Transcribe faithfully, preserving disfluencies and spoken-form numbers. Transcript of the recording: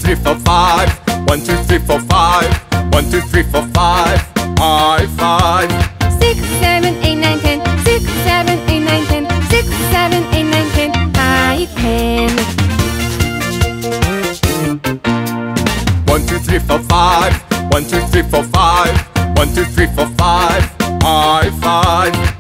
three, four, five. One, two, three, four, five. One, two, three, four, five. High five. Six, seven, eight, nine, ten. Six, seven, eight, nine, ten. Six, seven, eight, nine, ten. High ten. One, two, three, four, five. One, two, three, four, five. One, two, three, four, five. High five.